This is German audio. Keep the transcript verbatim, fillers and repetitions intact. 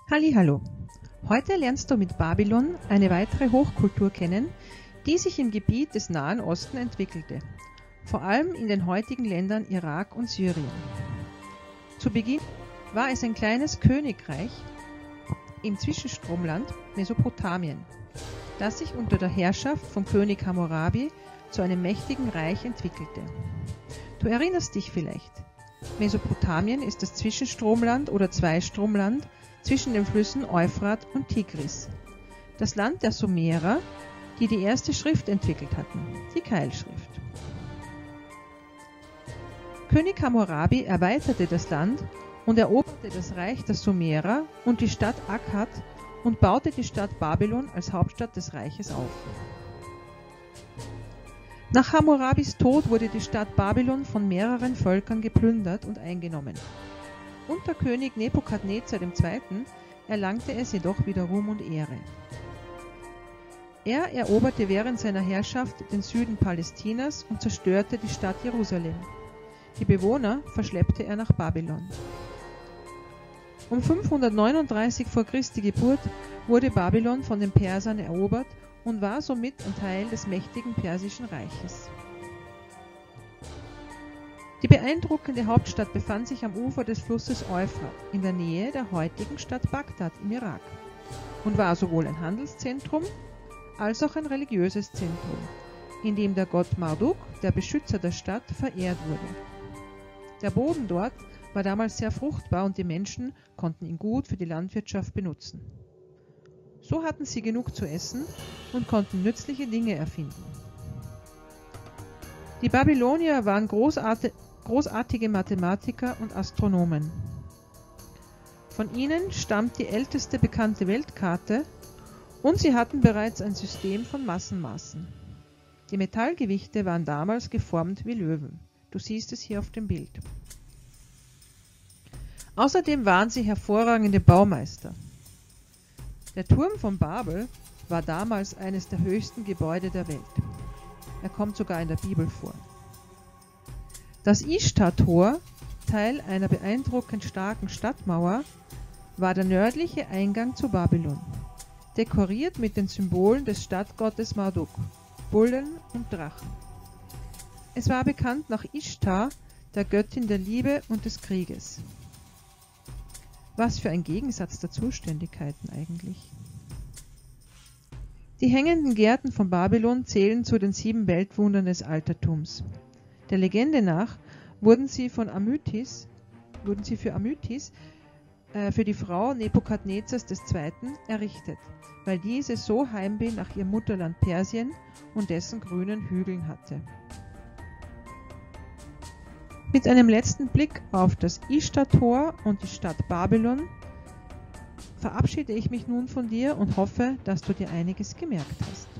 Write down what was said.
Hallihallo! Heute lernst du mit Babylon eine weitere Hochkultur kennen, die sich im Gebiet des Nahen Osten entwickelte, vor allem in den heutigen Ländern Irak und Syrien. Zu Beginn war es ein kleines Königreich im Zwischenstromland Mesopotamien, das sich unter der Herrschaft von König Hammurabi zu einem mächtigen Reich entwickelte. Du erinnerst dich vielleicht, Mesopotamien ist das Zwischenstromland oder Zweistromland zwischen den Flüssen Euphrat und Tigris, das Land der Sumerer, die die erste Schrift entwickelt hatten, die Keilschrift. König Hammurabi erweiterte das Land und eroberte das Reich der Sumerer und die Stadt Akkad und baute die Stadt Babylon als Hauptstadt des Reiches auf. Nach Hammurabis Tod wurde die Stadt Babylon von mehreren Völkern geplündert und eingenommen. Unter König Nebukadnezar der Zweite erlangte es jedoch wieder Ruhm und Ehre. Er eroberte während seiner Herrschaft den Süden Palästinas und zerstörte die Stadt Jerusalem. Die Bewohner verschleppte er nach Babylon. Um fünfhundertneununddreißig vor Christi Geburt wurde Babylon von den Persern erobert und war somit ein Teil des mächtigen Persischen Reiches. Die beeindruckende Hauptstadt befand sich am Ufer des Flusses Euphrat in der Nähe der heutigen Stadt Bagdad im Irak und war sowohl ein Handelszentrum als auch ein religiöses Zentrum, in dem der Gott Marduk, der Beschützer der Stadt, verehrt wurde. Der Boden dort war damals sehr fruchtbar und die Menschen konnten ihn gut für die Landwirtschaft benutzen. So hatten sie genug zu essen und konnten nützliche Dinge erfinden. Die Babylonier waren großartige, großartige Mathematiker und Astronomen. Von ihnen stammt die älteste bekannte Weltkarte und sie hatten bereits ein System von Massenmaßen. Die Metallgewichte waren damals geformt wie Löwen. Du siehst es hier auf dem Bild. Außerdem waren sie hervorragende Baumeister. Der Turm von Babel war damals eines der höchsten Gebäude der Welt. Er kommt sogar in der Bibel vor. Das Ishtar-Tor, Teil einer beeindruckend starken Stadtmauer, war der nördliche Eingang zu Babylon, dekoriert mit den Symbolen des Stadtgottes Marduk, Bullen und Drachen. Es war bekannt nach Ishtar, der Göttin der Liebe und des Krieges. Was für ein Gegensatz der Zuständigkeiten eigentlich. Die hängenden Gärten von Babylon zählen zu den sieben Weltwundern des Altertums. Der Legende nach wurden sie, von Amytis, wurden sie für Amytis, äh, für die Frau Nebukadnezars des Zweiten, errichtet, weil diese so Heimweh nach ihrem Mutterland Persien und dessen grünen Hügeln hatte. Mit einem letzten Blick auf das Ishtar-Tor und die Stadt Babylon verabschiede ich mich nun von dir und hoffe, dass du dir einiges gemerkt hast.